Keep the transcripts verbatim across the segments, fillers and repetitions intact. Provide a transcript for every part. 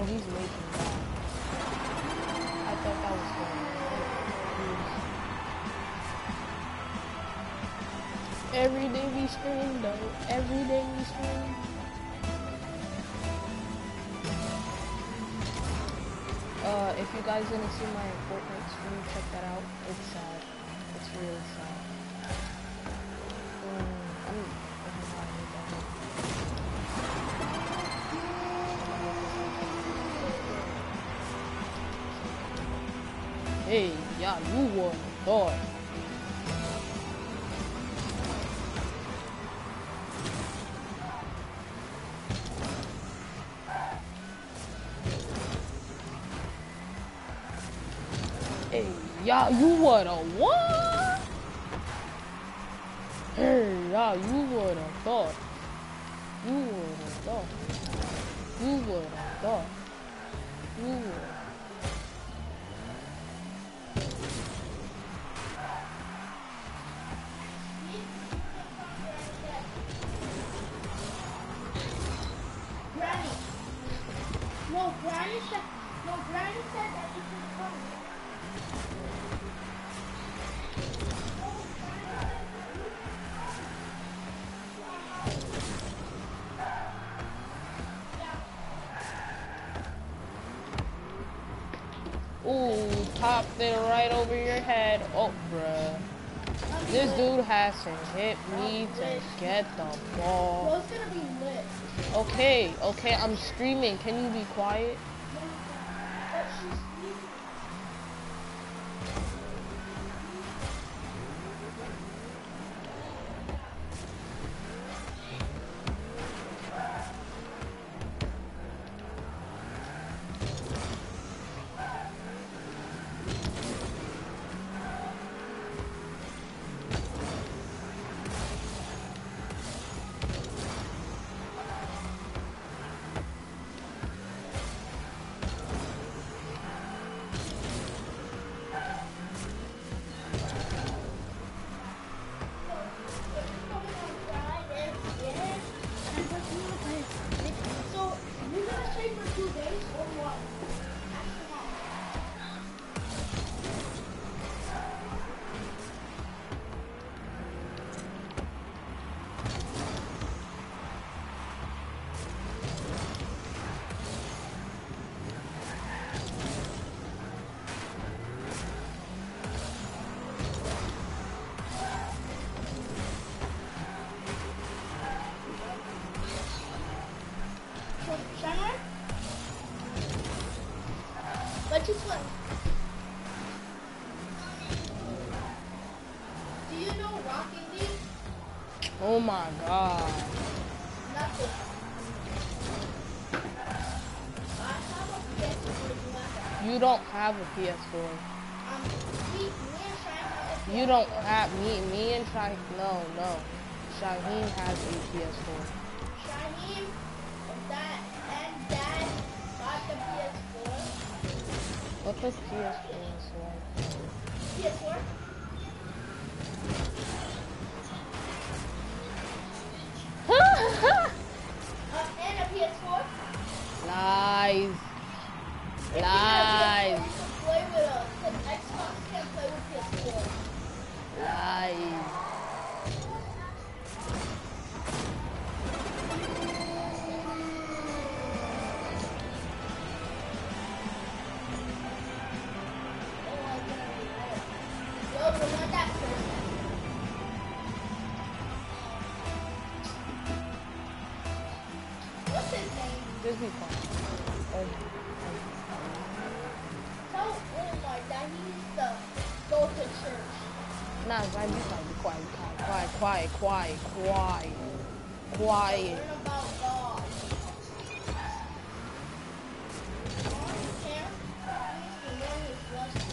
Oh, he's making that. I thought that was good. Every day we stream though. Every day we stream. Uh, if you guys didn't see my Fortnite stream, check that out. It's sad. It's really sad. Um, I'm, Hey, yeah, you won. Thought. Hey, yeah, you would have what? Hey, yeah, you would have thought. You would have thought. You would have thought. You would. Granny. No, Granny said. No, Granny said that you could come. Ooh, popped it right over your head. Oh, bruh. This dude has to hit me to get the ball. Well, it's gonna be lit. Okay, okay, I'm streaming. Can you be quiet? Let you swim. Do you know Rocket League? Oh my god. Nothing. I have a P S four. You don't have a P S four. Um, me, me and Shine have a You don't have me me and Shaheen no no. Shaheen has a P S four. Shaheen, that and Dad got the P S four. What does P S four is like? P S four? uh, and a P S four? Lies. If Lies. you can play with us, because Xbox can't play with P S four. Lies. What's his name? Just be fun. Oh. Tell Omar that he needs to go to church. Nah, I just like be quiet, quiet, quiet, quiet, quiet, quiet. Learn about God. Mom, Cam, needs to learn his lesson.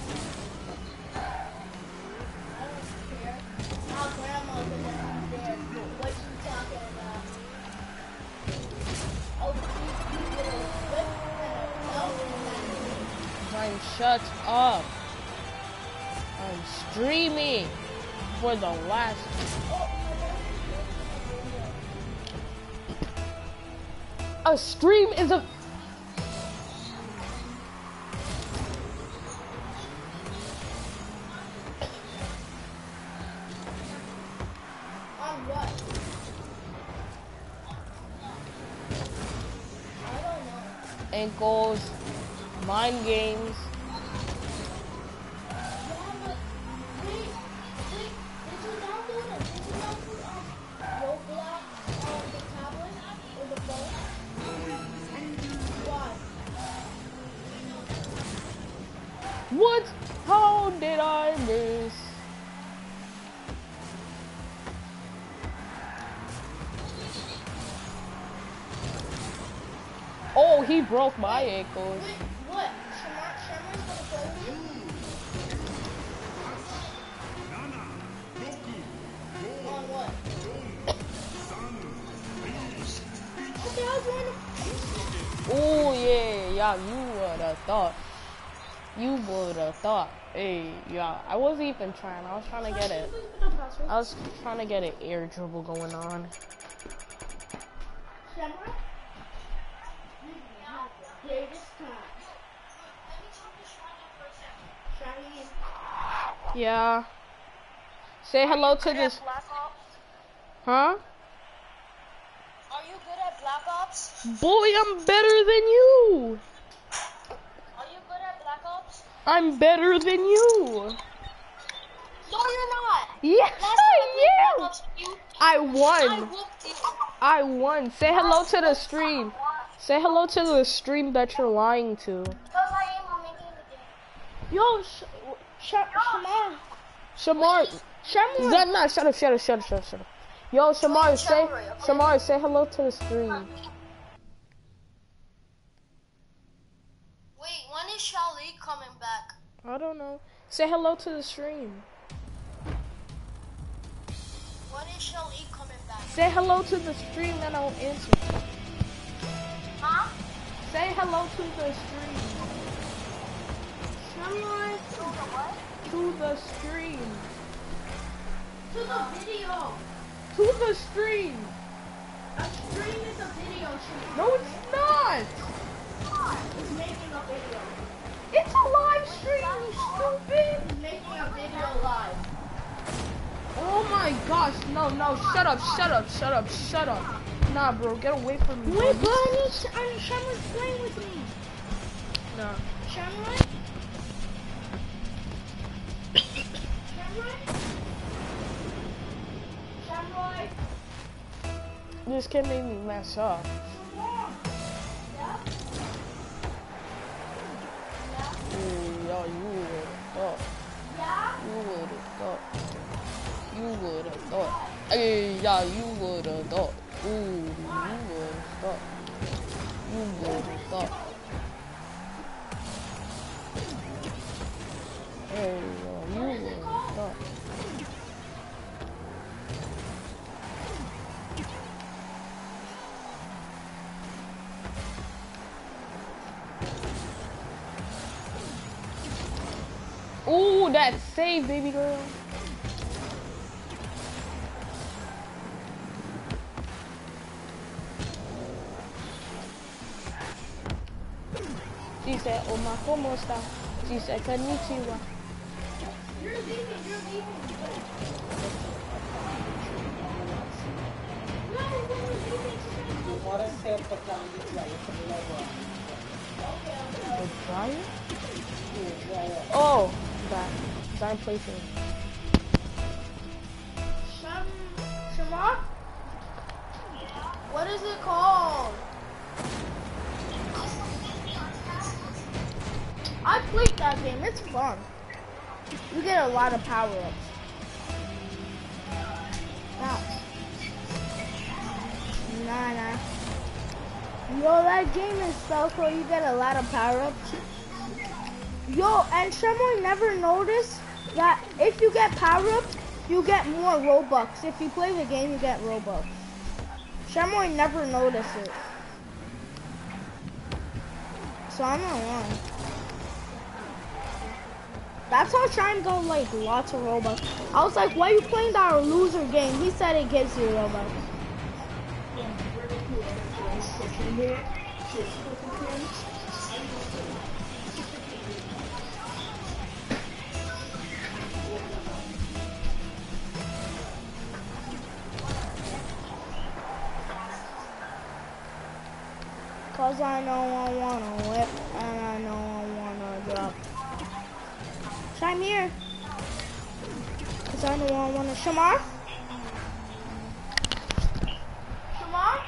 I don't care. My grandma's in there. What you talking about? Oh, you get a whip and a belt and that. Ryan, shut up. I'm streaming for the last. A stream is a. ankles, mind games. What? How did I miss? Oh, he broke my ankles. Wait, what? Shamar, Shamar's gonna play with you? On what? What the hell's going on? Oh yeah, yeah, you would have thought. You would have thought. Hey, yeah, I wasn't even trying. I was trying to get it. I was trying to get an air dribble going on. Shamar? Greatest time. Shiny. Yeah. Say hello to this. Huh? Are you good at Black Ops? Boy, I'm better than you. Are you good at Black Ops? I'm better than you. No, you're not. Yes, Last time I Black am. Ops with you, I I won. whooped you. I won. Say hello to the stream. Say hello to the stream that you're lying to. Because I am I'm making the game. Yo, sh sh Shamar. Shamar. Shamar. Zed, nah, shut up, shut up, shut up, shut up, shut up. Yo, Shamar, say, Shamar, say hello to the stream. Wait, when is Shali coming back? I don't know. Say hello to the stream. When is Shali coming back? Say hello to the stream and I'll answer. Huh? Say hello to the stream. Shamar. To the what? To the stream. To the video. To the stream. A stream is a video stream. No, it's not. It's making a video. It's a live stream, you stupid. It's making a video live. Oh my gosh, no, no, shut up, shut up, shut up, shut up. Nah, bro, get away from me. Wait, bro, I need, I need Shamar's playing with me. Nah. Shamar? Shamar? Shamar? This kid made me mess up. Ooh, yo, you would have thought. You would have thought. You would have thought. Hey, yeah, you would have thought. Ooh, you would have thought. You would have thought. Hey, yo, you would have thought. Ooh, that save, baby girl. She said, Oma, ¿cómo está? She said, konnichiwa. You're leaving, you're leaving. No, we're leaving. The dryer? Oh, that. Sign placing. Sham, Shamar? What is it called? I played that game, it's fun. You get a lot of power-ups. Now. Nah, nah. Yo, that game is so cool, you get a lot of power-ups. Yo, and someone never noticed that if you get power-ups, you get more Robux. If you play the game, you get Robux. Shamoy never noticed it. So I'm not wrong. That's how Shine got like lots of Robux. I was like, why are you playing that loser game? He said it gives you Robux. Cause I know I wanna whip and I know I wanna drop. Chime here. Cause I know I wanna Shamar. Shamar?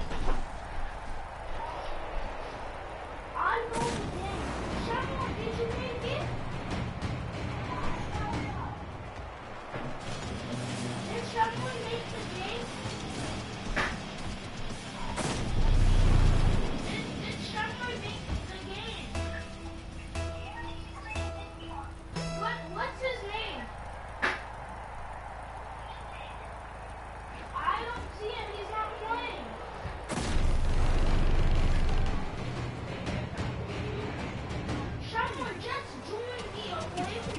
I know the game. Shamar, did you make it? Did Shamar make the game? Did, did Shamar make the game? What, what's his name? I don't see him. He's not playing. Shamar, just join me, okay?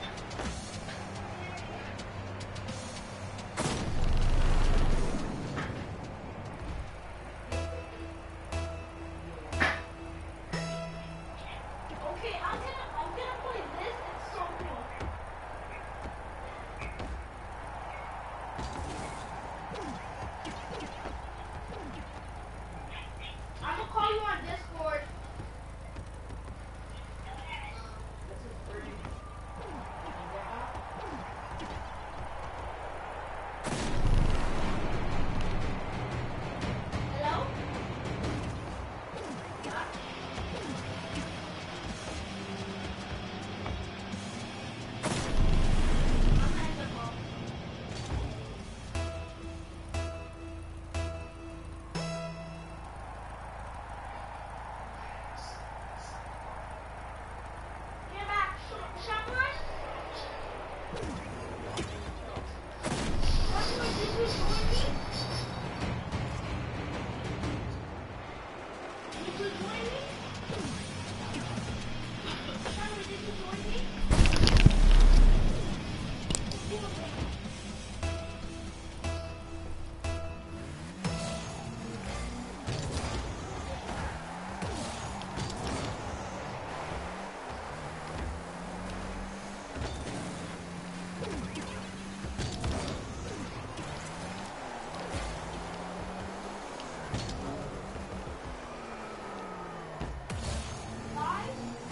Okay, I'm gonna, I'm gonna play this. It's so cool. I'm gonna call you on Discord. Hello? I'm gonna end the call. Get back, Sh- Shamar. Shamar, did you join me? Did you join me? Shamar, did you join me? Guys?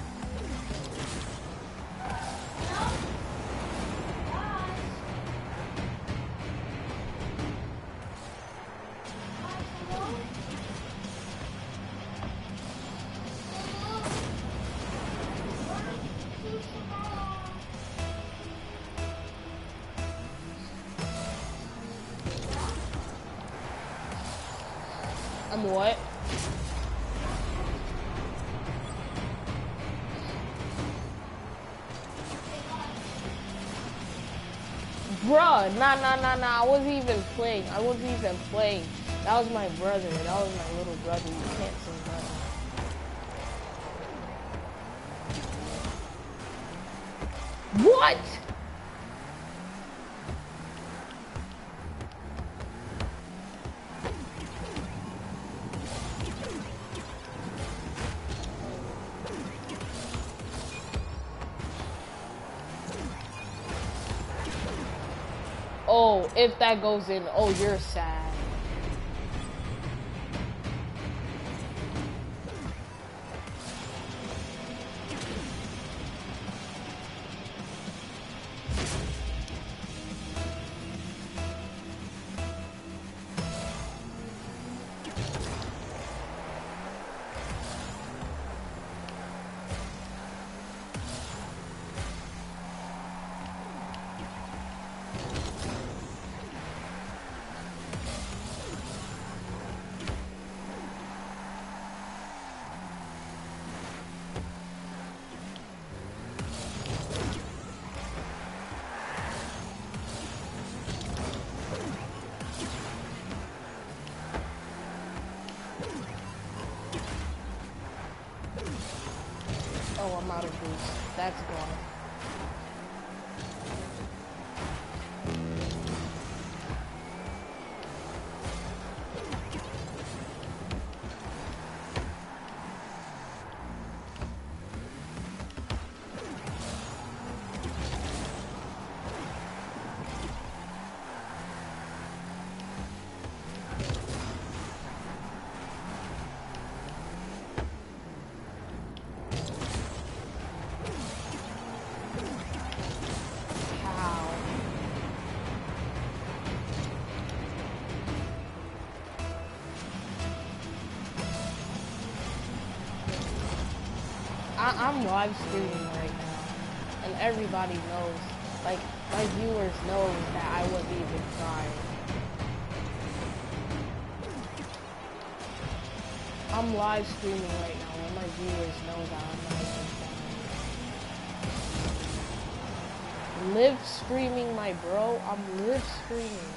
Hello? Guys? Guys, hello? Hello? Where is Shamar? I'm what? Bruh, nah, nah, nah, nah. I wasn't even playing. I wasn't even playing. That was my brother. That was my little brother. You can't say that. What? Oh, if that goes in, oh, you're sad. Oh, I'm out of boost. That's gone. I'm live streaming right now, and everybody knows, like, my viewers know that I wasn't even trying. I'm live streaming right now, and my viewers know that I'm not even trying. Live streaming, my bro. I'm live streaming.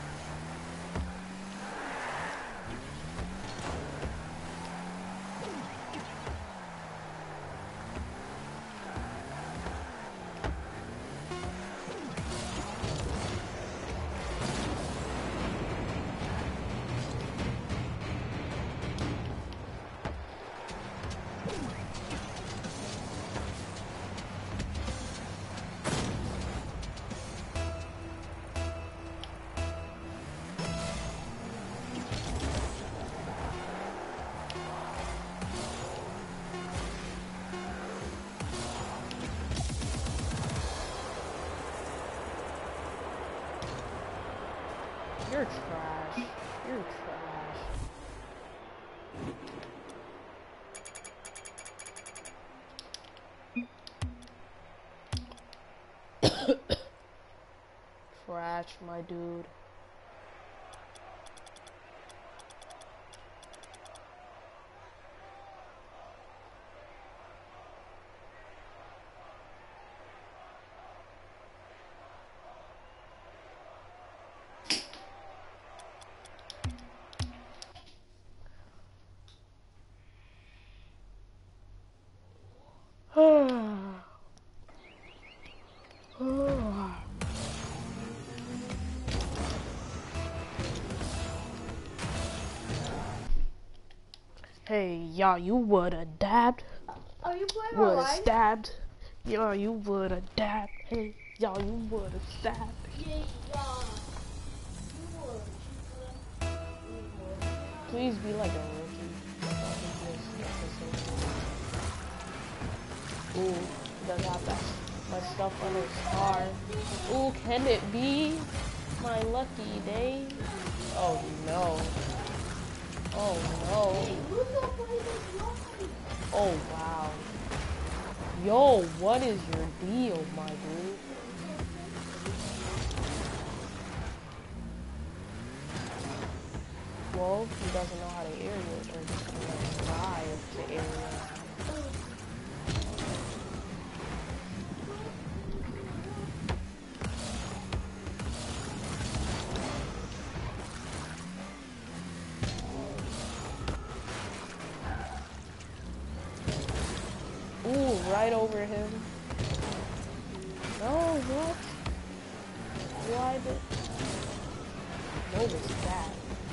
You're trash. You're trash. Trash, my dude. Hey, y'all, you would've dabbed. Are you playing Would've online? stabbed. Y'all, you would've dabbed. Hey, y'all, you would've stabbed. Yeah, yeah. Please be like a rookie. Ooh, does have that my stuff on his car. Ooh, can it be my lucky day? Oh no. Oh no. Oh wow. Yo, what is your deal, my dude? Well, he doesn't know how to area it, or just gonna drive to area. Ooh, right over him. No, what? Why did... What was that?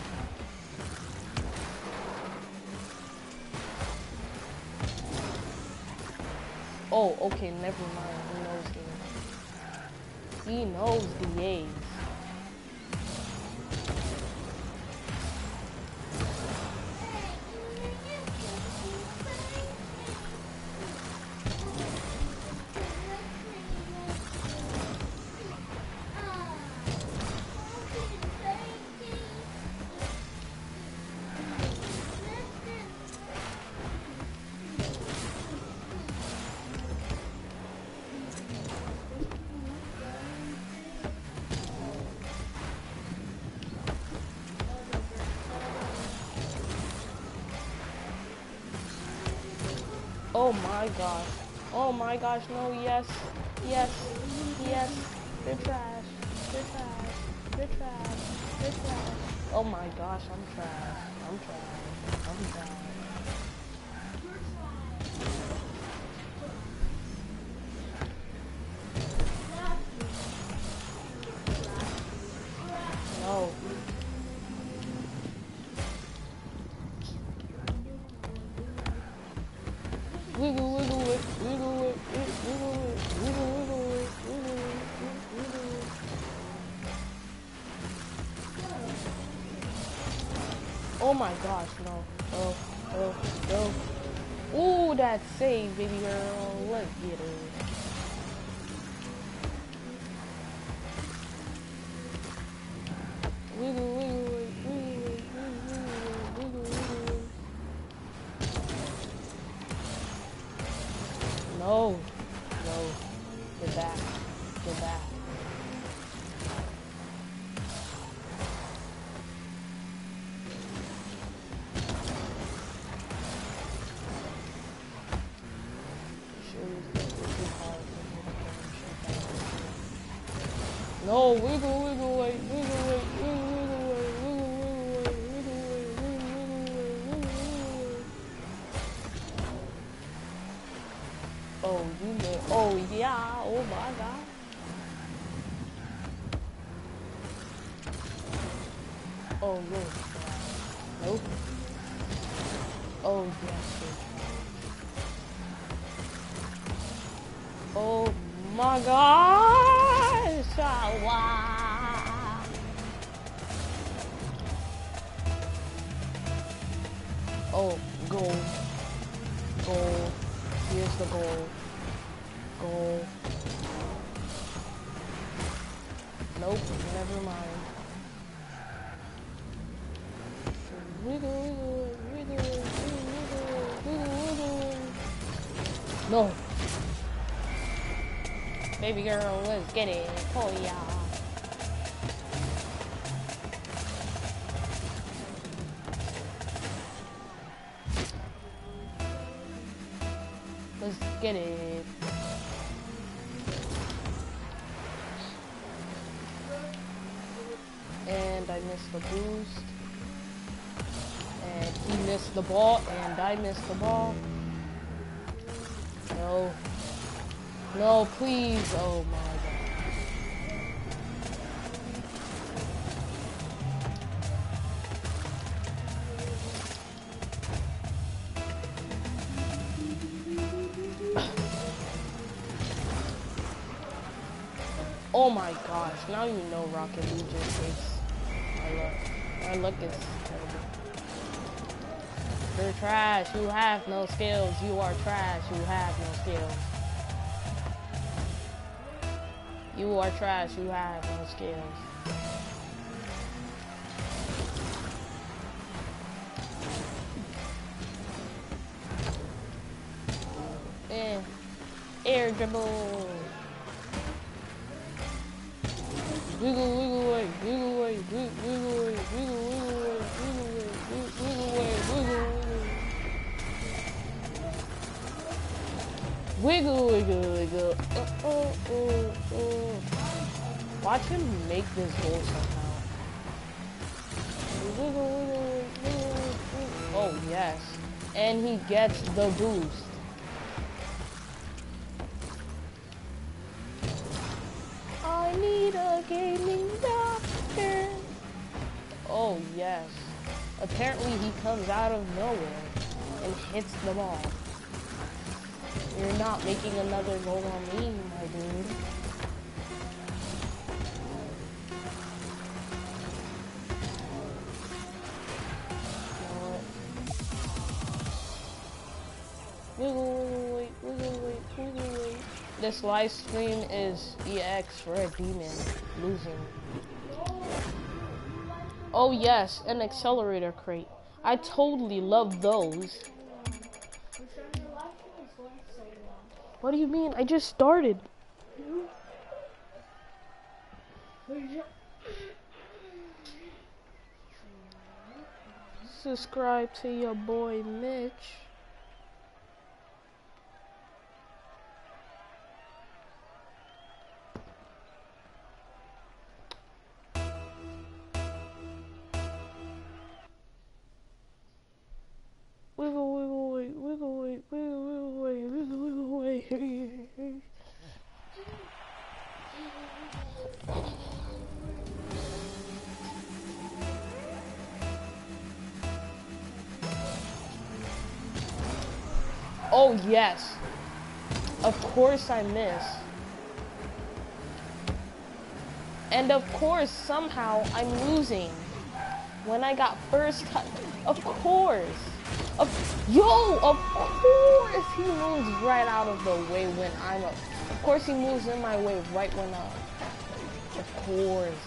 Oh, okay, never mind. He knows the... He knows the A's. Oh my gosh. Oh my gosh, no, yes. Yes. Yes. You're trash. You're trash. You're trash. You're trash. Oh my gosh, I'm trash. I'm trash. I'm trash. No. Wiggle, wiggle it, wiggle it, wiggle it, wiggle, wiggle it, wiggle it, wiggle it. Oh my gosh, no. Oh, oh, oh. Ooh, that save, baby girl. Let's get her. Wiggle, wiggle it, wiggle it, wiggle it, wiggle it, wiggle it. No, wiggle, wiggle, wait, wiggle, wait, wiggle, wiggle, wait, wiggle, wiggle, wait, wiggle, wait, wiggle, wiggle, wait, wiggle, wiggle, wait. Oh, you know, oh yeah, oh my god. Oh no. Nope. Oh yes. Oh my gosh! Ah, wow. Oh, goal. Goal. Here's the goal. Goal. Nope, never mind. Wiggle, wiggle, wiggle, wiggle, wiggle, wiggle. No. Baby girl, let's get it. Oh yeah. Let's get it. And I missed the boost. And he missed the ball, and I missed the ball. No. No, please. Oh my god. Oh my gosh, now you know Rocket League just takes my luck. My luck is terrible. You're trash, you have no skills. You are trash, you have no skills. You are trash, you have no skills. Eh. Air dribble. Wiggle, wiggle away, wiggle away, wiggle, wiggle away, wiggle, wiggle away, wiggle away, wiggle away, wiggle, wiggle, wiggle, wiggle. Uh, uh, uh, uh. Watch him make this goal somehow. Wiggle, wiggle, wiggle, wiggle. Oh yes, and he gets the boost. I need a gaming doctor. Oh yes. Apparently he comes out of nowhere and hits the ball. You're not making another goal on me, my dude. Wiggle, wiggle, wait, wiggle, wait, wiggle, wait. This live stream is E X for a demon losing. Oh yes, an accelerator crate. I totally love those. What do you mean? I just started. Subscribe to your boy Mitch. Wiggle, wiggle, wait, wiggle, wait, wiggle, wiggle, wait, wiggle, wiggle, wait. Oh yes. Of course I miss. And of course somehow I'm losing. When I got first touch. Of course. Of, yo, of course he moves right out of the way when I'm up. Of course he moves in my way right when I'm. Of course.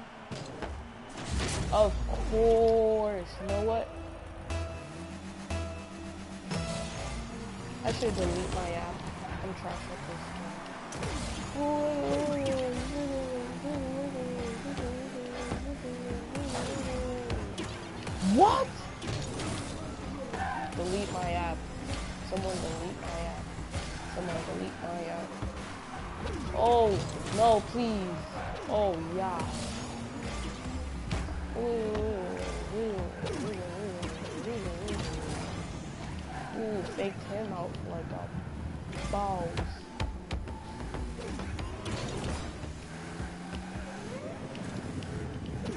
Of course. You know what? I should delete my app. I'm trash at this game. What? Delete my app. Someone delete my app. Someone delete my app. Oh, no, please. Oh,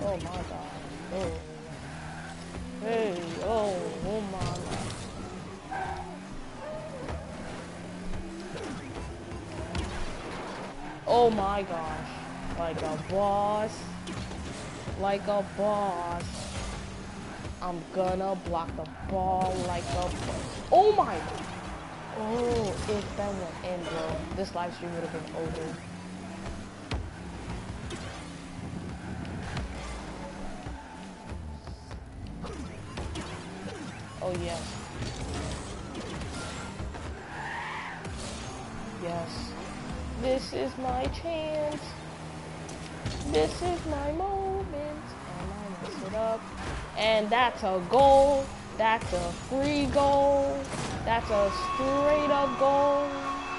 Oh my god. Oh. Hey, oh, oh my god. Oh my gosh. Like a boss. Like a boss. I'm gonna block the ball like a boss. Oh my god. Oh, if that went in, bro, this live stream would have been over. Oh, yes. Yes. This is my chance. This is my moment. And I mess it up. And that's a goal. That's a free goal. That's a straight up goal.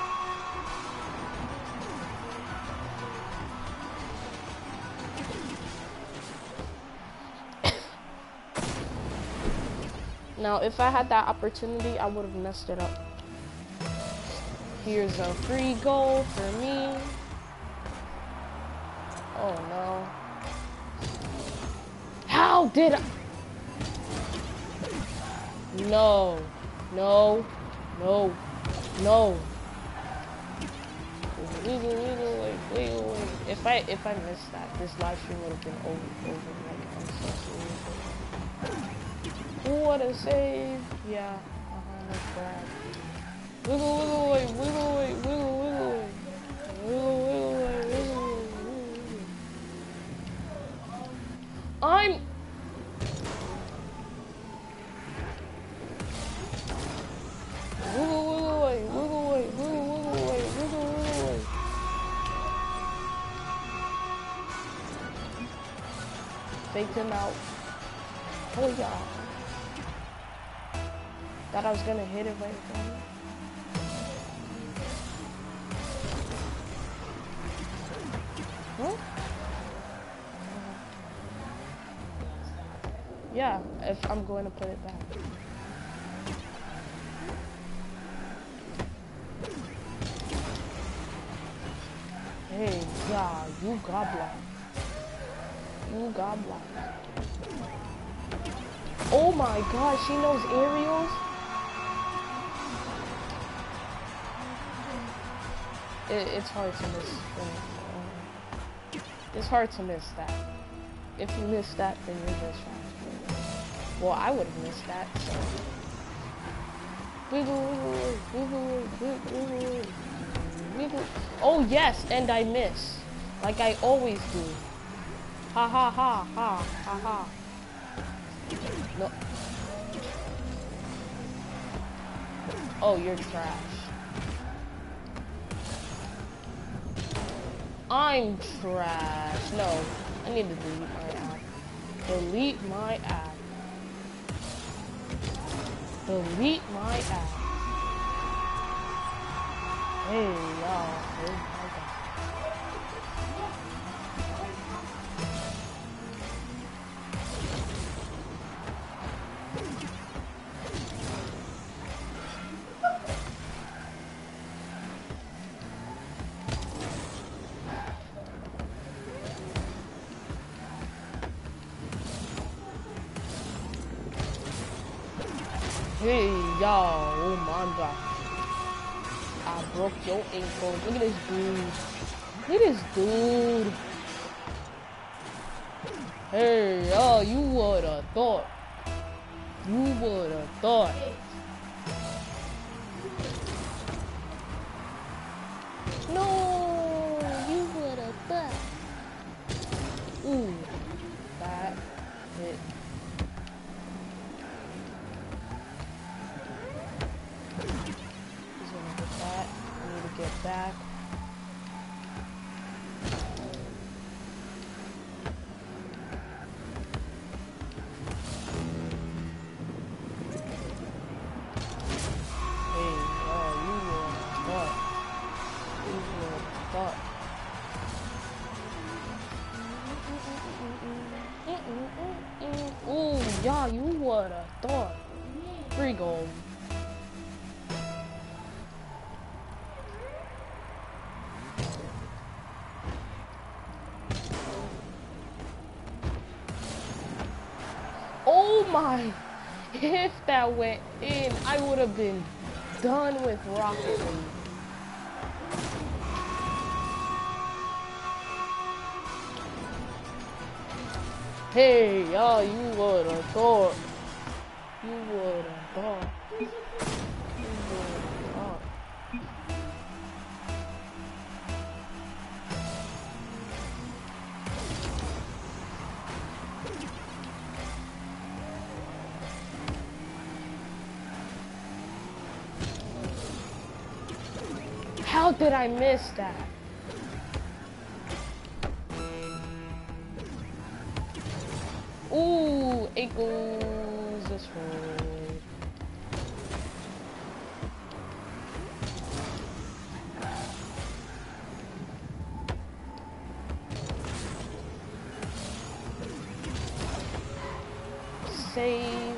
Now, if I had that opportunity, I would have messed it up. Here's a free goal for me. Oh no. How did I? No. No. No. No. Wiggle, wiggle, wait, wiggle, wait. If I if I missed that, this live stream would have been over over. Like I'm so serious. What a save. Yeah. Uh-huh, no crap. Wiggle, wiggle, wait, wiggle, wait, wiggle, wiggle, wait. Wiggle, wiggle, wait, wiggle, wait, wiggle, wiggle. I'm... Wiggle, wiggle, wait, wiggle, wait, wiggle, wiggle, wait, wiggle, wiggle, wait. Faked him out. Oh, yeah. Thought I was gonna hit it right from me. Huh? Yeah, if I'm going to put it back. Hey, yeah, you got blocked. You got blocked. Oh my god, she knows aerials? It, it's hard to miss. It's hard to miss that. If you miss that, then you're just trash. Well, I would have missed that, so. Wiggle, wiggle, wiggle, wiggle, wiggle, wiggle. Oh, yes, and I miss. Like I always do. Ha ha ha ha ha ha. No. Oh, you're trash. I'm trash. No, I need to delete my app. Delete my app. Delete my app. Hey, y'all. Oh my god. Hey, y'all, oh my god. I broke your ankle. Look at this dude. Look at this dude. Hey, y'all, you would've thought. You would've thought. No, you would've thought. Ooh, that hit. Get back. Hey, oh, you were thought. You were thought. Ooh, yeah, you would have thought. Free goal. my. If that went in, I would have been done with Rocket League. Hey, y'all, you would have thought. You would have thought. You would have thought. How did I miss that? Ooh, it goes this way. Save.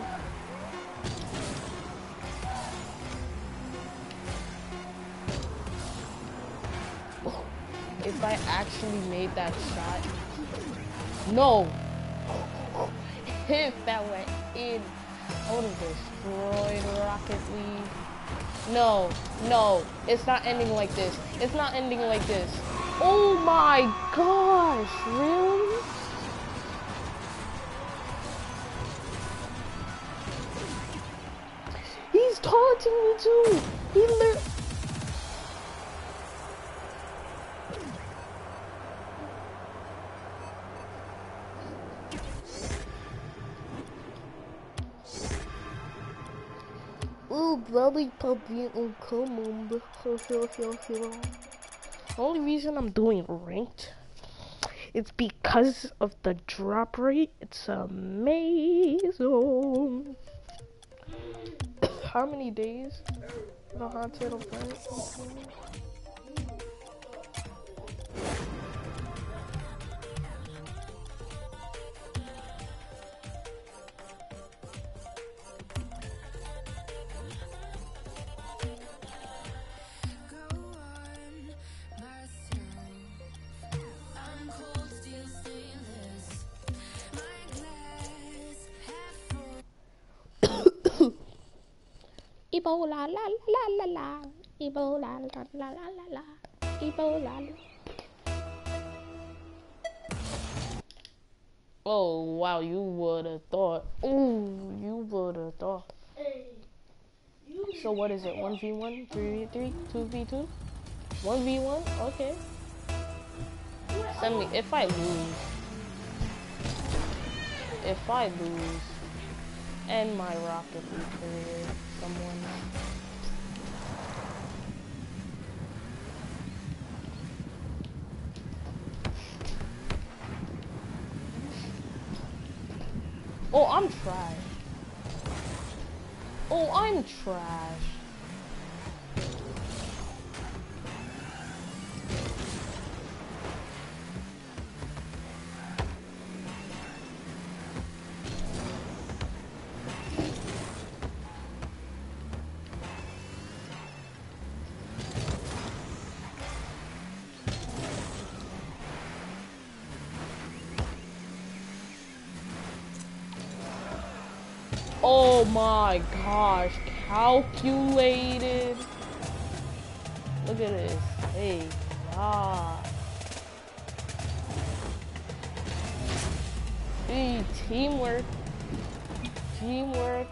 Oh, if I actually made that shot. No. If that went in, I would have destroyed Rocket League. No, no, it's not ending like this. It's not ending like this. Oh my gosh, really? He's taunting me too. He literally. Ooh, lollipop, oh, come on, bro. The only reason I'm doing ranked is because of the drop rate. It's amazing. How many days? No hot turtle fight. Ebola, la la la la, Ebola, la la la la la, Ebola. Oh wow, you would have thought. Ooh, you would have thought. So what is it? one v one, three v three, two v two, one v one. Okay. Send me if I lose. If I lose, end my Rocket League career. Someone. Oh, I'm trash. Oh, I'm trash. Oh my gosh, calculated. Look at this. Hey, ah. Hey, teamwork. Teamwork.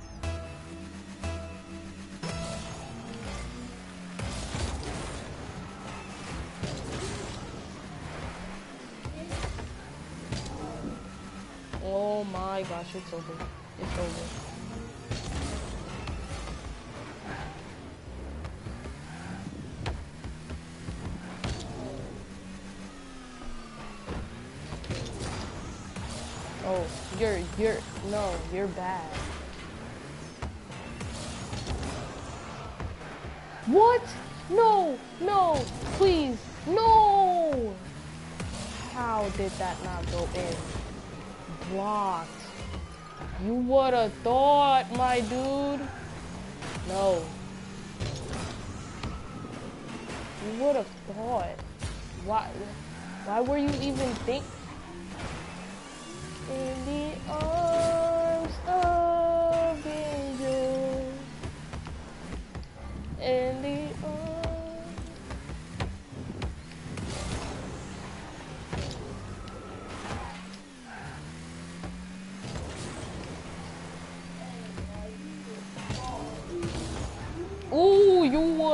Oh my gosh, it's over. It's over. Oh, you're, you're, no, you're bad. What? No, no, please, no! How did that not go in? Blocked. You would have thought, my dude. No. You would have thought. Why? Why were you even think? In the arms of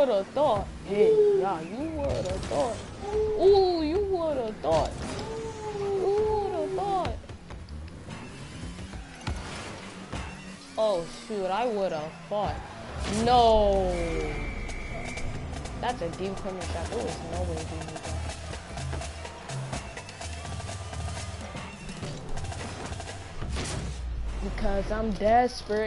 would have thought. Hey, yeah, you would have thought. Ooh, you would have thought. Who would have thought? Oh shoot, I would have thought. No. That's a deep corner shot. There was no way to do that. Because I'm desperate.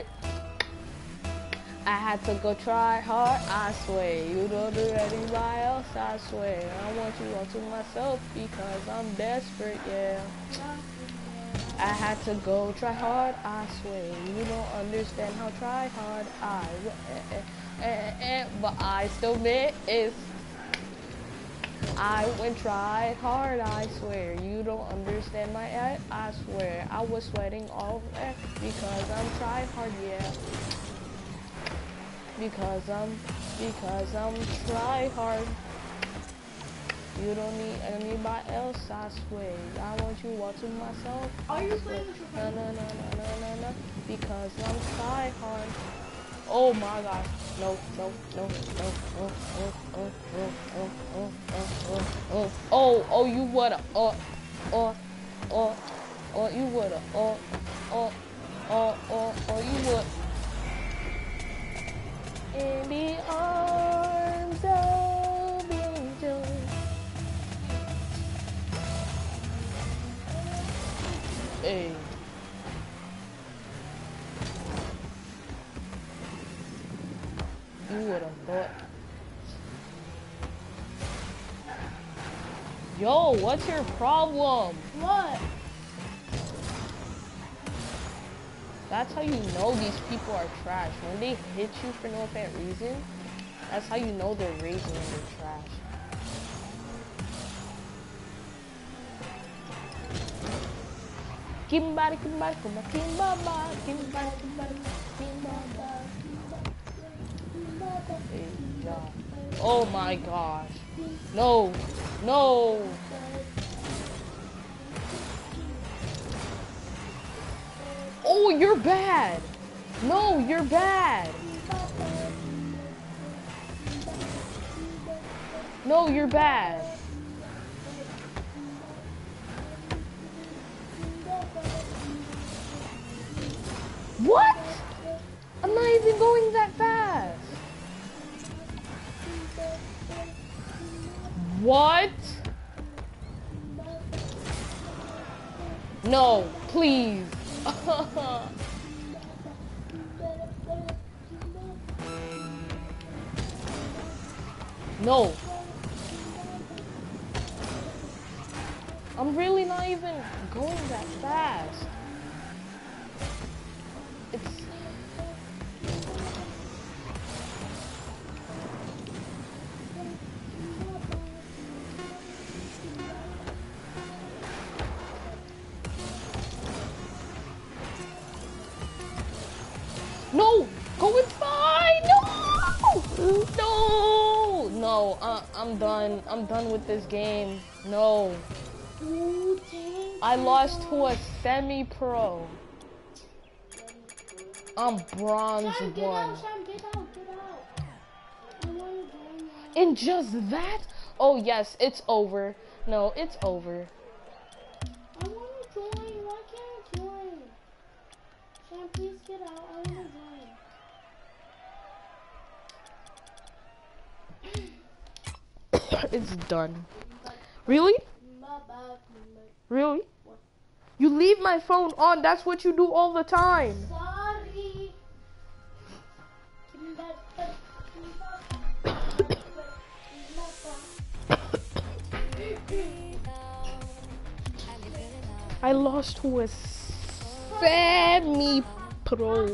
I had to go try hard, I swear. You don't do anybody else, I swear. I want you all to myself because I'm desperate, yeah. I had to go try hard, I swear. You don't understand how try hard I eh, eh, eh, eh, but I still miss. I went tried hard, I swear. You don't understand my I, I swear. I was sweating all eh, because I'm trying hard, yeah. Because I'm, because I'm try hard. You don't need anybody else, I swear. I want you all to myself. Are you playing with your No, friend? no, no, no, no, no, no. Because I'm try hard. Oh my gosh. No, no, no, no, oh, oh, oh, oh, oh, oh, oh, oh, oh, oh, you woulda, oh, oh, oh, oh, you woulda, oh, oh, oh, oh, oh, you would. In the arms of the angel. Hey. You would have thought. Yo, what's your problem? What? That's how you know these people are trash. When they hit you for no apparent reason, that's how you know they're raging and they're trash. Kimbari, kimbari, kuma, kimbaba, kimbari, kimbari, kimbaba. Hey, yeah. Oh my gosh. No, no. Oh, you're bad. No, you're bad. No, you're bad. What? I'm not even going that fast. What? No, please. No. I'm really not even going that fast. It's... No! Go inside! No! No! No, uh, I'm done. I'm done with this game. No. I lost to a semi-pro. I'm bronze Sam, get one. out, Sam, get out, get out. I want to join you. And just that? Oh yes, it's over. No, it's over. I want to join. Why can't I join? Sam, please get out. I want to join. It's done. Really? Really? You leave my phone on. That's what you do all the time. Sorry. I lost to a semi-pro.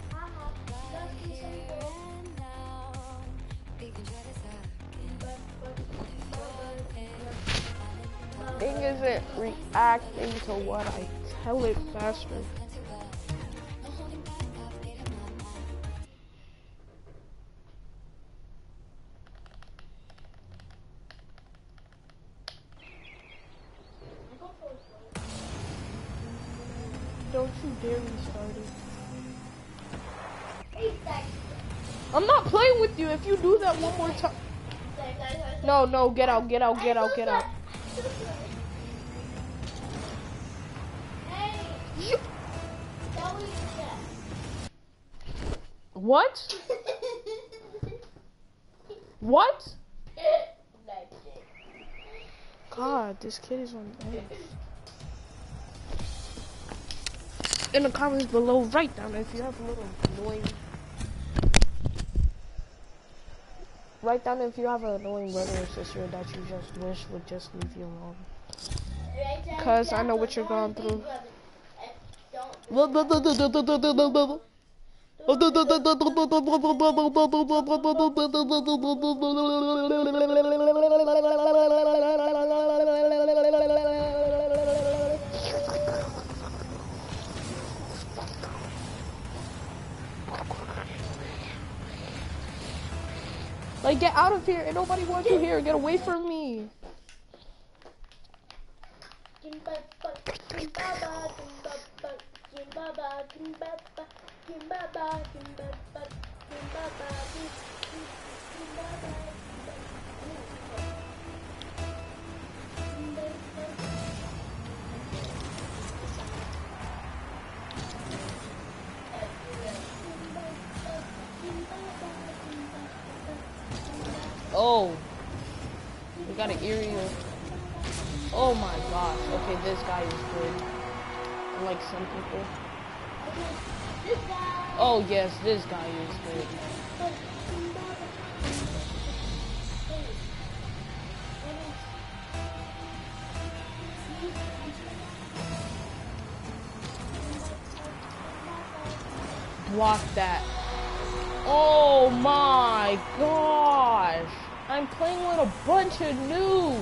Thing isn't reacting to what I tell it faster. Don't you dare restart it. I'm not playing with you if you do that one more time. No, no, get out, get out, get out, get out. You... What? What? God, this kid is on edge. In the comments below, write down if you have a little annoying. Write down if you have an annoying brother or sister that you just wish would just leave you alone. Because I know what you're going through. Like, get out of here, and nobody wants you here. Get away from me. Oh, we got an aerial. Oh my gosh. Okay, this guy is good. Unlike some people. Oh yes, this guy is good. Block that. Oh my gosh. I'm playing with a bunch of noobs.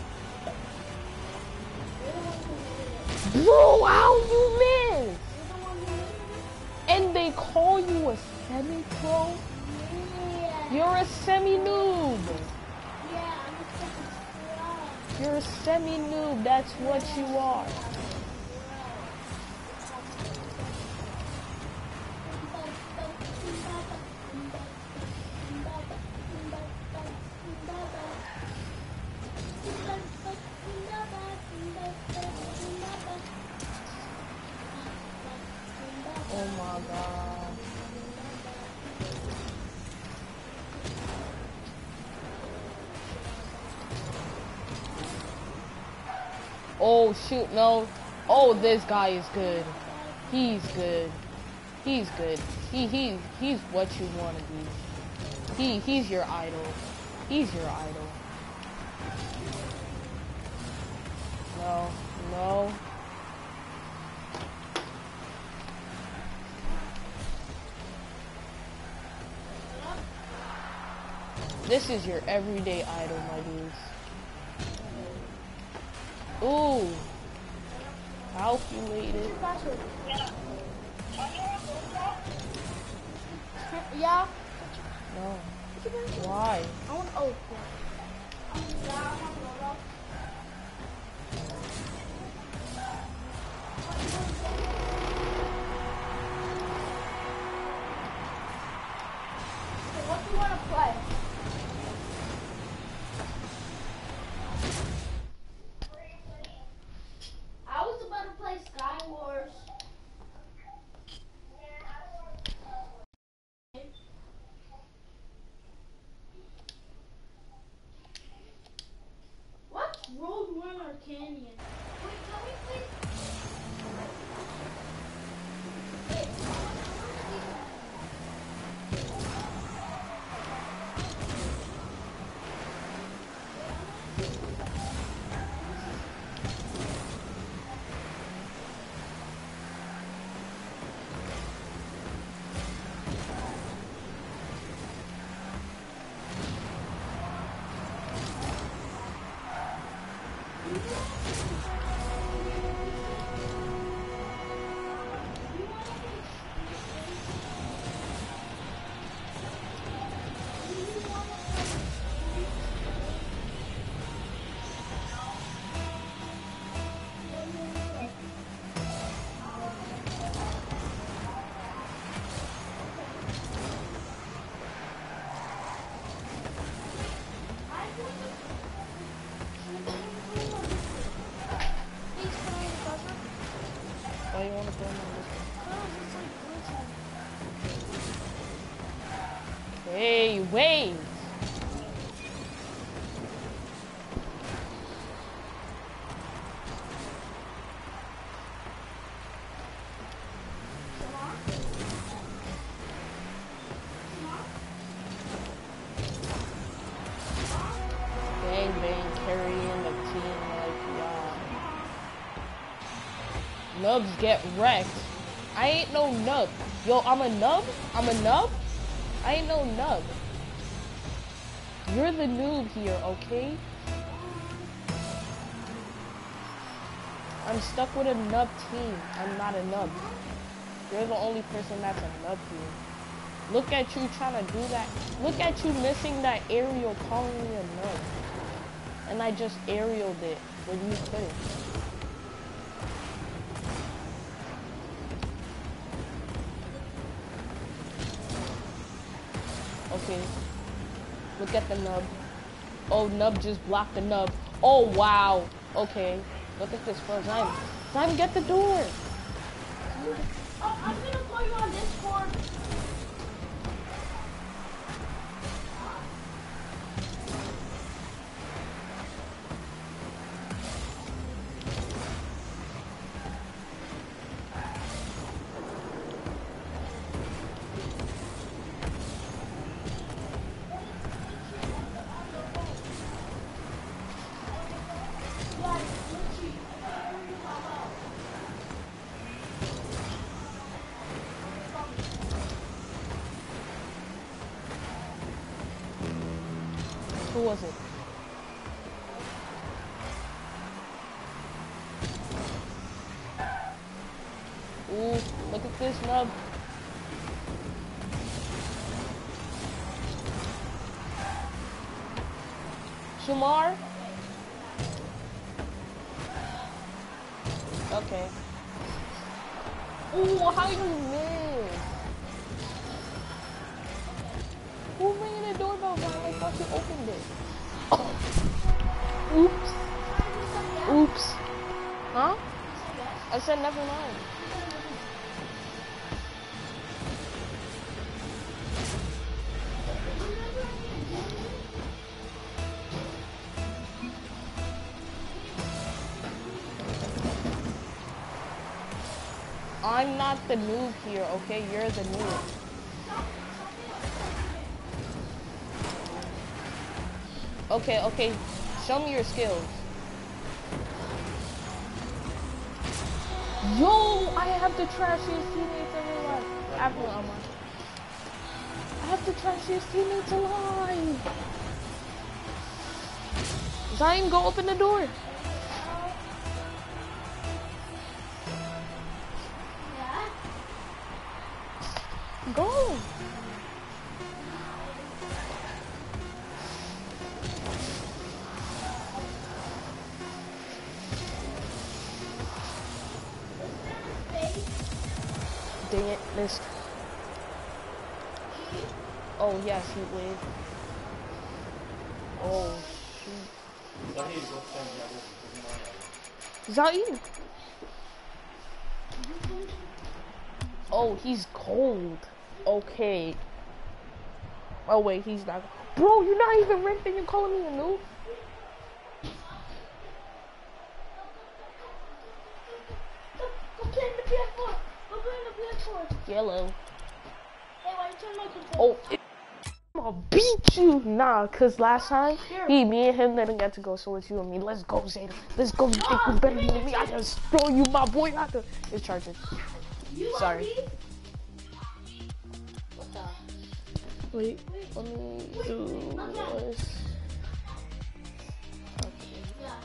Bro, how you miss? And they call you a semi-pro? You're a semi-noob. You're a semi-noob, that's what you are. Oh my god. Oh shoot, no. Oh, this guy is good. He's good. He's good. He he he's what you want to be. He he's your idol. He's your idol. No, no. This is your everyday idol, my dudes. Ooh. Calculated. Yeah. No. Why? I want. Oh. What do you want to play? I was about to play Sky Wars. What? Why you wanna throw him on this one? Hey, wait! Bang bang carrying the team like y'all. Nubs get wrecked. I ain't no nub. Yo, I'm a nub? I'm a nub? I ain't no nub. You're the noob here, okay? I'm stuck with a nub team. I'm not a nub. You're the only person that's a nub here. Look at you trying to do that. Look at you missing that aerial calling me a nub. And I just aerialed it when you couldn't. Okay. Look at the nub. Oh, nub just blocked the nub. Oh, wow. Okay. Look at this for Zyme. Zyme, get the door. Oh, I'm gonna call you on Discord. Who was it? Ooh, look at this nub. Shamar? Okay. Ooh, how you miss? Who ringing the doorbell when I thought you opened it? Oh. Oops. Oops. Huh? I said never mind. I'm not the noob here, okay? You're the noob. Okay, okay. Show me your skills. Yo, I have the trashiest teammates alive. After I'm on. I have the trashiest teammates alive. Zion, go open the door. Go. Dang it, missed. Oh, yes, he waved. Oh, shoot. Zayn! Oh, he's cold. Okay. Oh, wait, he's not. Bro, you're not even ranked and you're calling me a noob? Yellow. Hey, why you turn my controller? Oh, it, I'm gonna beat you. Nah, cause last time he, me and him didn't get to go, so it's you and me. Let's go, Zayda. Let's go. You think you better than me? I just throw you, my boy. Not the. It's charging. Sorry. What the? Wait, let me do this. Okay.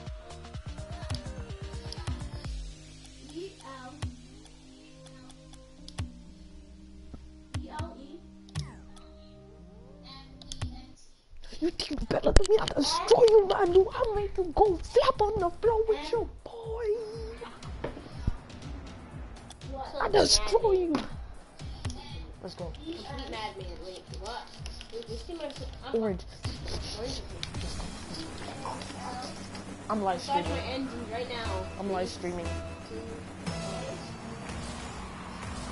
You think you better than me? I destroy you, man. Do I make you go flap on the floor with your boy? I destroy you. Let's go. Wait, what? Orange. I'm live streaming. Right now. I'm live streaming.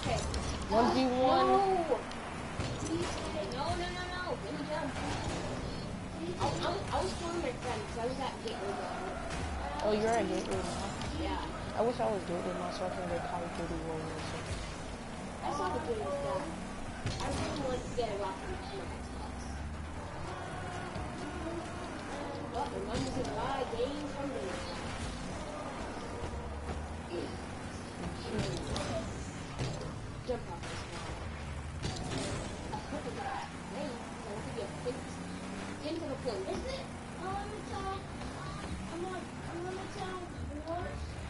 Okay. one v one. No. No, no, no, no. Let me jump. I, I, I was calling my friend because I was at Gateway now. Oh, you're at Gateway now? Yeah. I wish I was Gateway now so I can get Call of Duty Warriors. I saw the game was done. I really wanted to get a rocket launcher on Xbox. But my mom was in a lot of games from me. Jump off this wall. I hope it's not rain. I'll give you a hint. Hint of a clue. Is it? Oh, let me tell. I'm on. I'm gonna tell. What?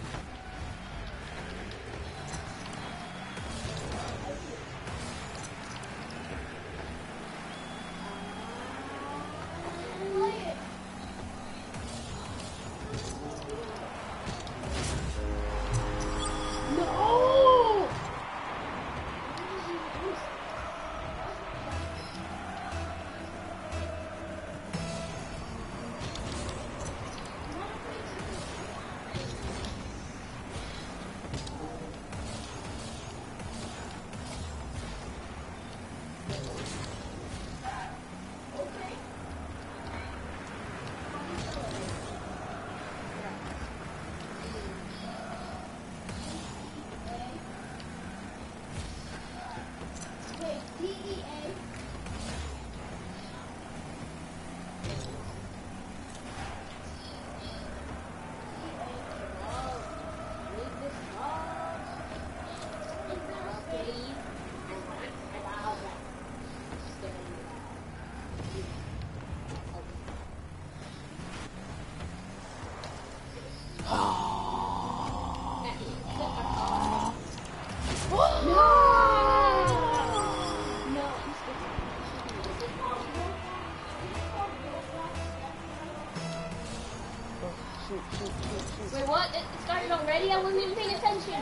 Shoot, shoot, shoot, shoot. Wait, what? It it started already? I wasn't even paying attention.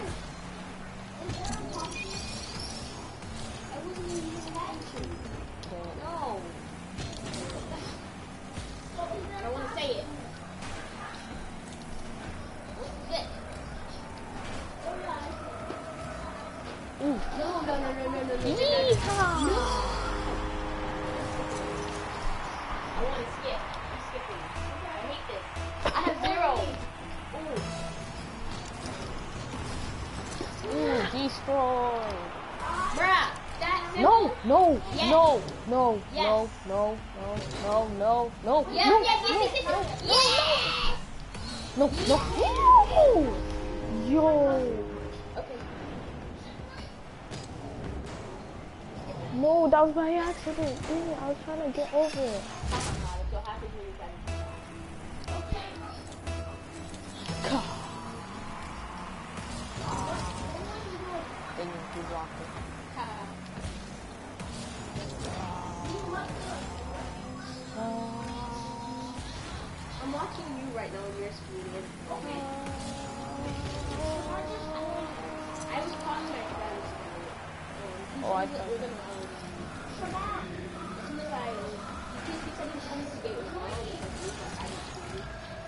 I wasn't even paying attention. No. I don't want to say it. What's it? Ooh. No, no, no, no, no, no, no, no. Yeehaw! No. I want to skip. I'm skipping. I hate this. I have zero. Ooh. Ooh, destroy. Bruh, that's it. No, no, Yes. no, no, Yes. no, no, no, no, no, no, Yes, no, yes, yes, yes, yes, yes. no, no, no. Yo. Okay. No, that was by accident. Ew, I was trying to get over it. So happy when you can. God. Then you blocked it. I'm watching you right now on your screen. Okay. I was calling my friends. Um, Oh, I he said thought- we're gonna, um, as soon as I, he he said he was coming to get with mom because we were at school.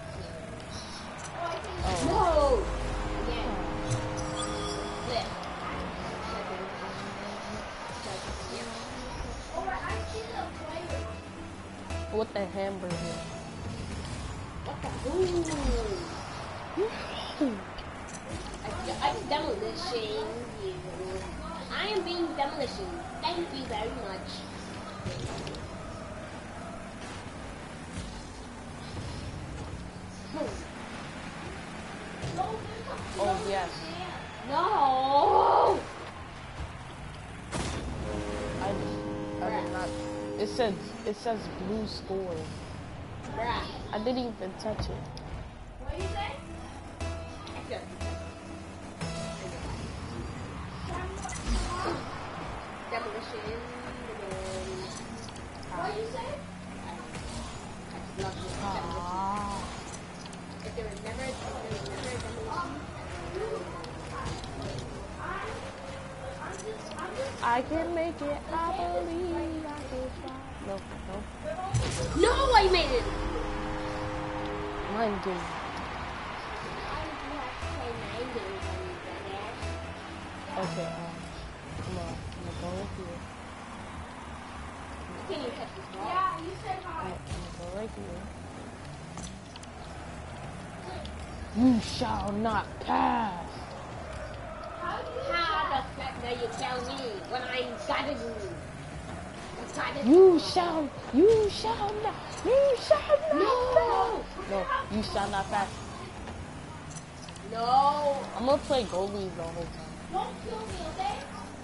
Oh. No! Again. Flip. Second. Second. Yeah. I see the player. What the hamburger? What the? Ooh. I, I'm demolishing you. I am being demolition. Thank you very much. Oh, yes. No! I, I did not. It says, it says blue score. Bruh. I didn't even touch it. What do you say? Okay. Demolition. What do you say? I love this demolition. Ah. If there was never, if there was never a demolition, I can make it. I believe I can fly. No, no. no, I made it. Mind game. Okay. Um, I'm gonna, I'm gonna go right here. You can't even touch this ball. Yeah, you said I'm hi. gonna, I'm gonna go right here. You shall not pass. How the fuck do you tell me when I'm inside of you? Inside of You shall, you shall not, you shall not No. pass. No, you shall not pass. No. I'm gonna play goalies the whole time. Don't kill me, okay?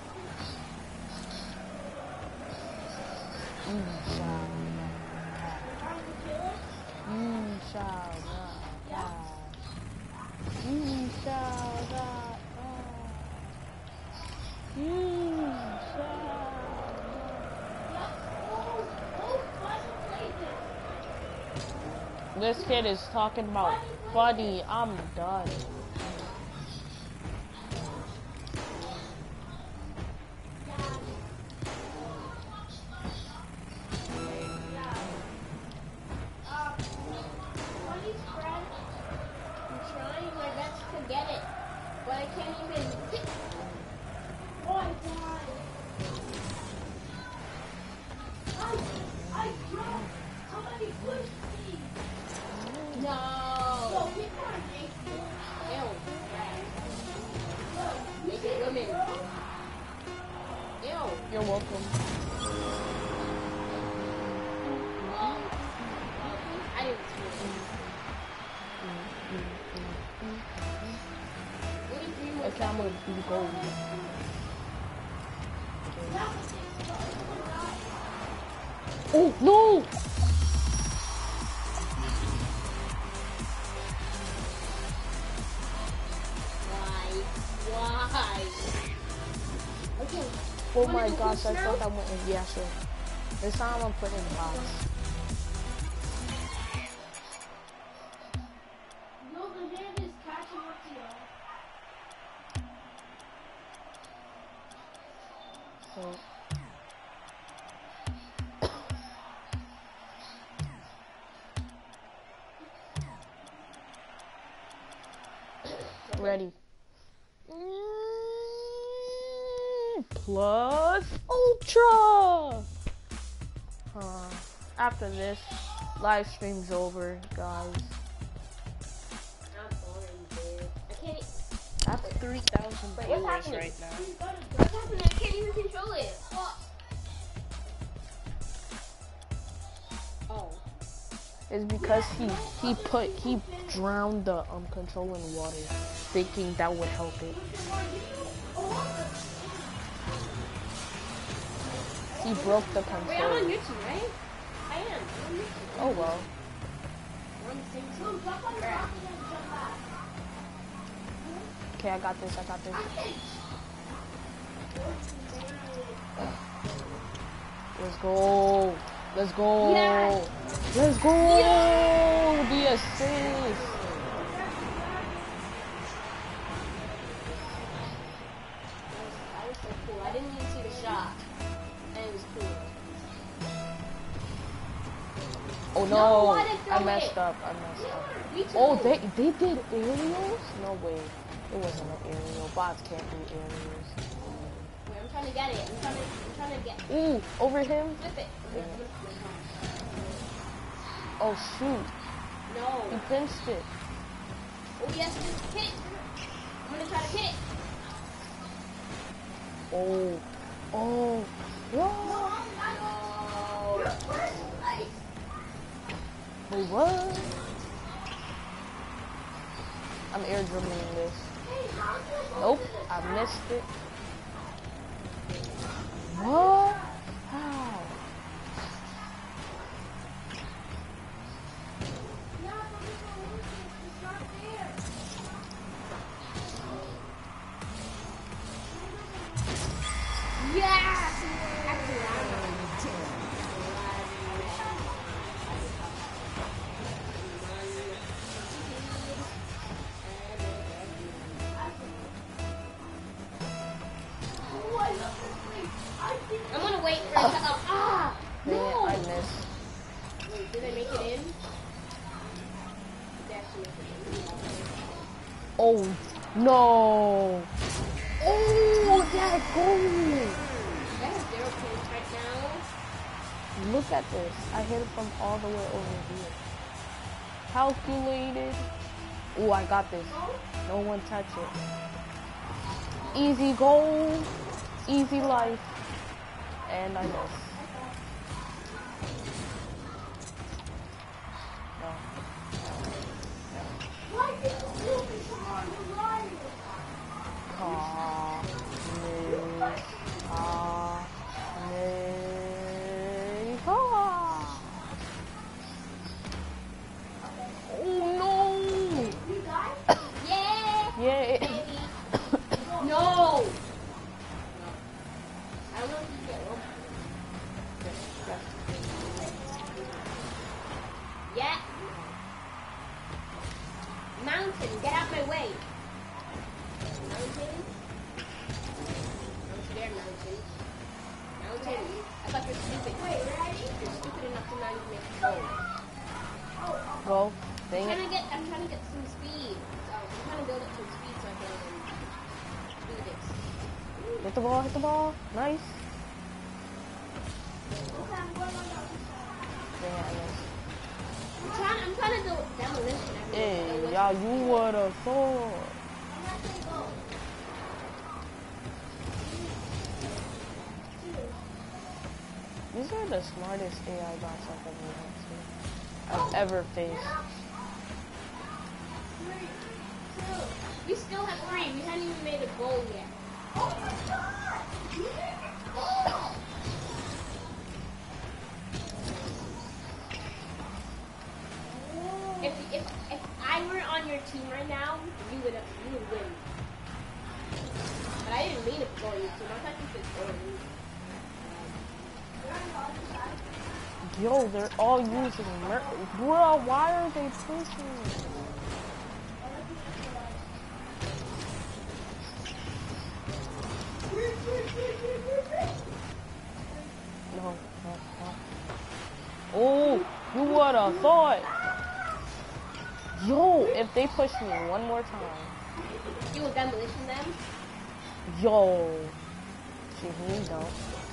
You shall not pass. You shall not pass. You shall not pass. You shall not. This kid is talking about funny. I'm done. I'm trying my best to get it, but I can't even hit. Oh, I died. I, I jumped. Somebody pushed me. No. Yo, people are naked. Ew. Naked women. Ew. You're welcome. I didn't see it. What if we were Okay, I'm gonna do gold. Oh no! Why? Why? Okay. Oh Wanna my do gosh, I this thought now? I went in. Yeah, sure. This time I'm gonna put in the box. No, the man is catching up to you. So. Ready. Mm, Plus Ultra! Uh, after this, live stream's over, guys. I'm boring, dude. I can't. That's three thousand Wait, viewers what's happening? right now. What's happening? I can't even control it. Oh. Oh. It's because he he put he drowned the um controller in water, thinking that would help it. He broke the Wait, I'm on controller. YouTube, right? I am. I'm on YouTube. Oh well. We're on the same team. Okay, I got this. I got this. Let's go. Let's go. Yes. Let's go. Yes. The assist. That was so cool. I didn't even see the shot. And it was cool. Oh No, no, I didn't throw I messed it. up. I messed up. Me too. Oh, they they did aerials? No way. It wasn't an aerial. Bots can't do aerials. Wait, I'm trying to get it. I'm trying to, I'm trying to get Ooh, over him. flip it. Oh shoot, No. he pinched it. Oh yes, hit. I'm gonna try to hit. Oh, oh, no. No. Wait, what? I'm air dribbling this. Nope, I missed it. What? How? Yes. Actually, I'm I'm gonna wait for it to up. Ah! Dang it, No! I missed. Wait, did they make it in? Did they actually make it in? Oh, no. Oh, that Let's go. I have zero kills right now. Look at this. I hit it from all the way over here. Calculated. Oh, I got this. No one touch it. Easy goal. Easy life. And I miss. No. Why did you do this on the line? Ah, no. Ah, no. Ah. Oh no! You guys? Yeah! Yeah. No! I don't know if you get one. Yeah. Mountain, get out my way. Mountain. Don't you dare, mountain. Mountain. I thought you're stupid. Wait, ready? You're stupid enough to not even make a goal. Well, I'm dang trying it. to get. I'm trying to get some speed. So I'm trying to build up some speed so I can um, do this. Hit the ball, hit the ball. Nice. Okay, I'm going on the Dang it, I missed. I'm trying. I'm trying to do demolition. Hey, y'all, you would've thought. I'm not gonna go. These are the smartest A I bots I've ever had to. I've ever faced. Three, two. We still have three. We haven't even made a goal yet. Oh my god! If, if if I were on your team right now, you would you would win. But I didn't mean to go on your team. I thought you could go on me. Yo, they're all using mer- Bro, why are they pushing? No, no, no. Oh, you would've thought. Yo, if they push me one more time. You will demolition them? Yo. See, he don't.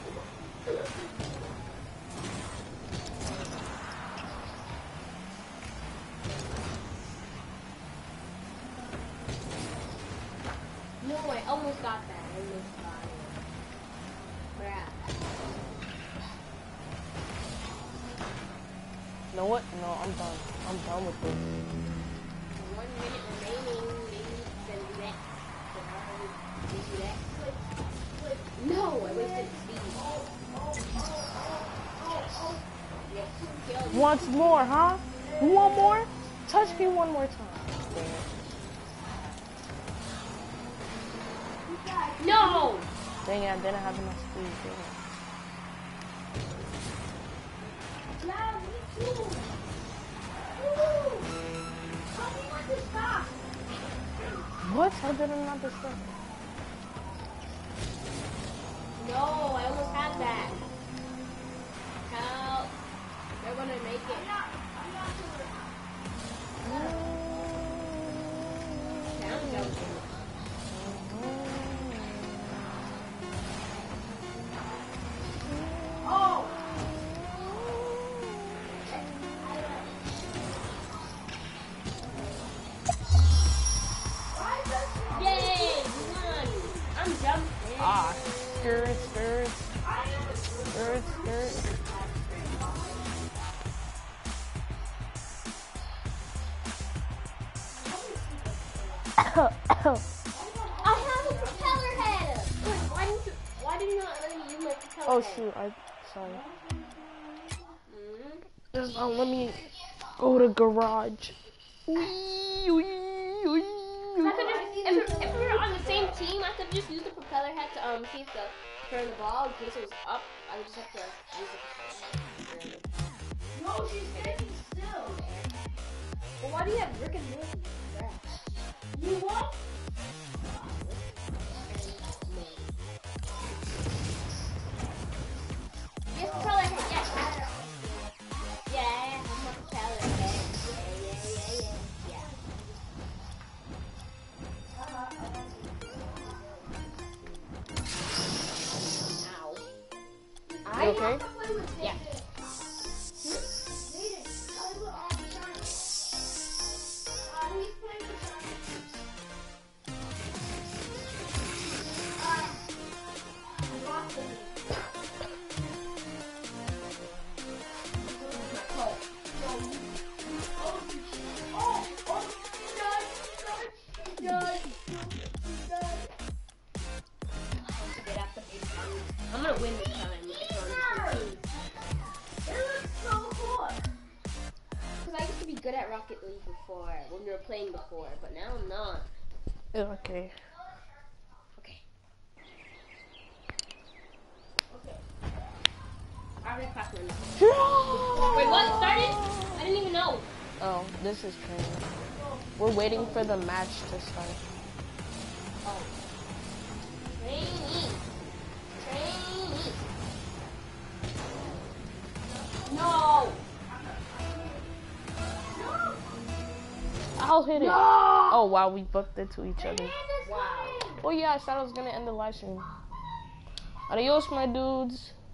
No, I almost got that. I almost got it. Bruh. You know what? No, I'm done. I'm done with this. One minute remaining. Maybe then do that. Then do that. No, I wasted speed. Yeah, two kills. Once more, huh? One more? Touch me one more time. Dang it. No! Dang it, I didn't have enough speed. Dang it. Yeah, me too. Woo! How do you want to stop? What? I didn't understand. No, I almost had that. Help. They're gonna make it. I'm not, I'm not Down joking. Oh! Yay! We won! I'm jumping. Ah, skirt, skirt, skirt, skirt. I have a propeller head! Wait, why didn't you, why did you not let me use my propeller Oh head? shoot, I sorry. Mm-hmm. Just uh, let me go to garage. Wee, wee, wee, I could just, if, if we were on the same team, I could just use the propeller head to um see if the turn the ball in case it was up. I would just have to use the propeller head. No, she's standing still. Well, why do you have Rick and Morty? You what? Yes, propeller head. Yes. Yeah, I'm a propeller head. Yeah, yeah, yeah, yeah, yeah. You okay? Yeah. I'm gonna win this time. Because I used to be good at Rocket League before, when we were playing before, but now I'm not. Okay. Okay. Okay. I already passed my number. Wait, what? It started? I didn't even know. Oh, this is training. We're waiting for the match to start. Oh. Training. Training. No. I'll hit it. Oh wow, we booked it to each other. Wow. Oh yeah, I thought I was gonna end the live stream. Adios, my dudes.